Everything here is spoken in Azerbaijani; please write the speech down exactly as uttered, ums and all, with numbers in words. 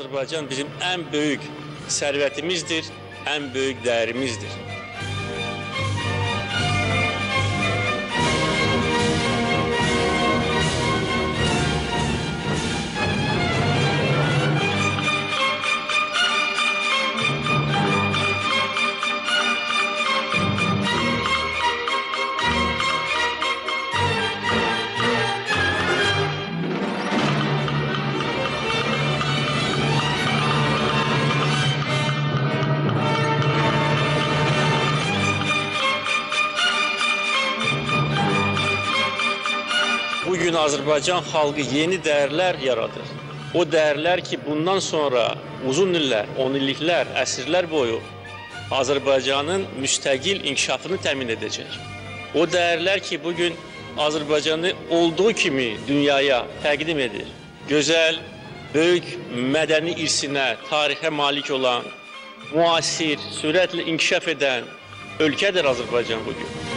Azərbaycan bizim ən böyük sərvətimizdir, ən böyük dəyərimizdir. Bugün Azərbaycan xalqı yeni dəyərlər yaradır. O dəyərlər ki, bundan sonra uzun illər, on illiklər, əsrlər boyu Azərbaycanın müstəqil inkişafını təmin edəcək. O dəyərlər ki, bugün Azərbaycanı olduğu kimi dünyaya təqdim edir. Gözəl, böyük mədəni irsinə, tarixə malik olan, müasir, sürətlə inkişaf edən ölkədir Azərbaycan bugün.